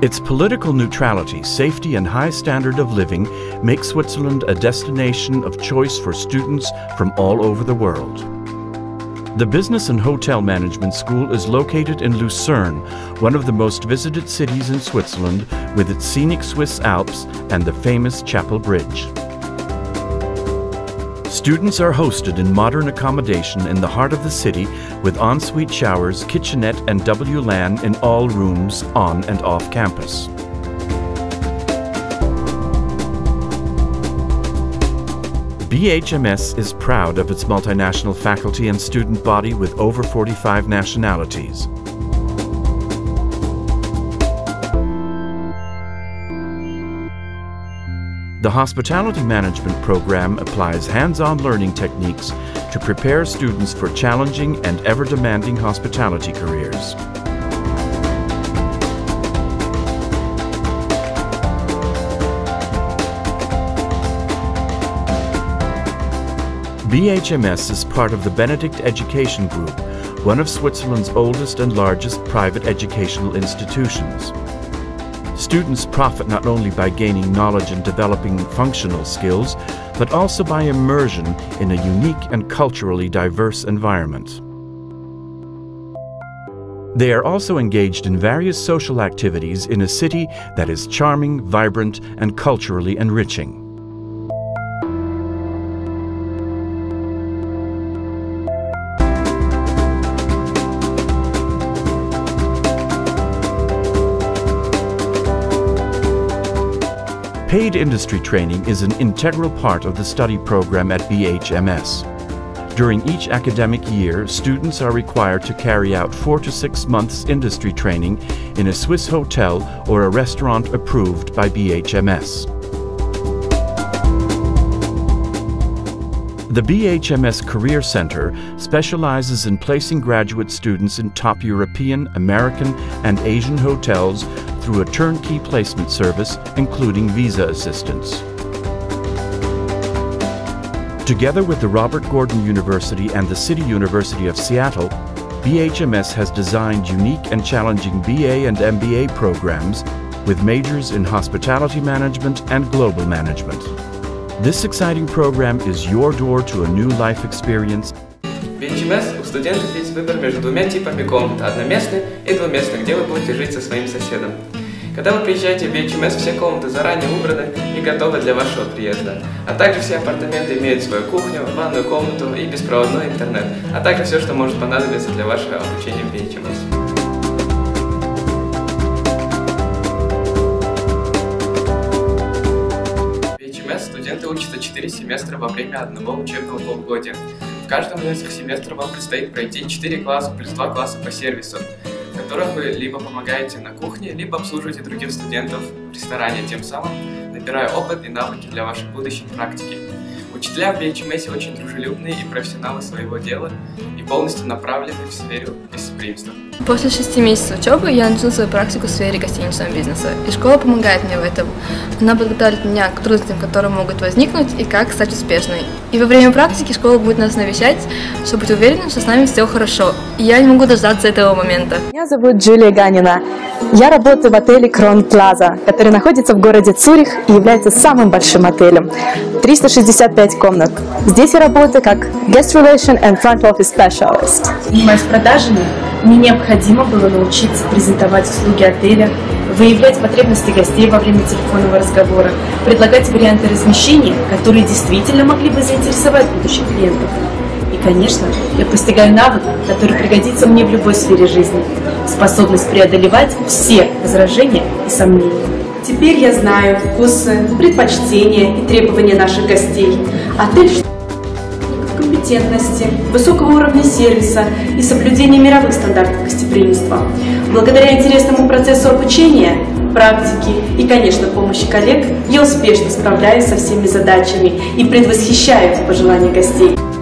Its political neutrality, safety, and high standard of living make Switzerland a destination of choice for students from all over the world. The Business and Hotel Management School is located in Lucerne, one of the most visited cities in Switzerland, with its scenic Swiss Alps and the famous Chapel Bridge. Students are hosted in modern accommodation in the heart of the city with ensuite showers, kitchenette and WLAN in all rooms on and off campus. BHMS is proud of its multinational faculty and student body with over 45 nationalities. The Hospitality Management program applies hands-on learning techniques to prepare students for challenging and ever-demanding hospitality careers. BHMS is part of the Benedict Education Group, one of Switzerland's oldest and largest private educational institutions. Students profit not only by gaining knowledge and developing functional skills, but also by immersion in a unique and culturally diverse environment. They are also engaged in various social activities in a city that is charming, vibrant, and culturally enriching. Paid industry training is an integral part of the study program at BHMS. During each academic year, students are required to carry out 4 to 6 months industry training in a Swiss hotel or a restaurant approved by BHMS. The BHMS Career Center specializes in placing graduate students in top European, American, and Asian hotels through a turnkey placement service, including visa assistance. Together with the Robert Gordon University and the City University of Seattle, BHMS has designed unique and challenging BA and MBA programs with majors in hospitality management and global management. This exciting program is your door to a new life experience. В BHMS у студентов есть выбор между двумя типами комнат – одноместной и двуместной, где вы будете жить со своим соседом. Когда вы приезжаете в BHMS, все комнаты заранее убраны и готовы для вашего приезда. А также все апартаменты имеют свою кухню, ванную комнату и беспроводной интернет, а также все, что может понадобиться для вашего обучения в BHMS. В BHMS студенты учатся 4 семестра во время одного учебного полугодия. В каждом из этих семестров вам предстоит пройти 4 класса плюс 2 класса по сервису, в которых вы либо помогаете на кухне, либо обслуживаете других студентов в ресторане, тем самым набирая опыт и навыки для вашей будущей практики. Учителя в BHMS очень дружелюбные и профессионалы своего дела и полностью направлены в сферу гостеприимства. После 6 месяцев учебы я начала свою практику в сфере гостиничного бизнеса, и школа помогает мне в этом. Она подготавливает меня к трудностям, которые могут возникнуть, и как стать успешной. И во время практики школа будет нас навещать, чтобы быть уверенным, что с нами все хорошо. И я не могу дождаться этого момента. Меня зовут Джулия Ганина. Я работаю в отеле Крон Плаза, который находится в городе Цюрих и является самым большим отелем. 365 комнат. Здесь я работаю как Guest Relation and Front Office Specialist. Занимаясь продажами, мне необходимо было научиться презентовать услуги отеля, выявлять потребности гостей во время телефонного разговора, предлагать варианты размещения, которые действительно могли бы заинтересовать будущих клиентов. И, конечно, я постигаю навык, который пригодится мне в любой сфере жизни, способность преодолевать все возражения и сомнения. Теперь я знаю вкусы, предпочтения и требования наших гостей. Отель в компетентности, высокого уровня сервиса и соблюдения мировых стандартов гостеприимства. Благодаря интересному процессу обучения, практики и, конечно, помощи коллег, я успешно справляюсь со всеми задачами и предвосхищаю пожелания гостей.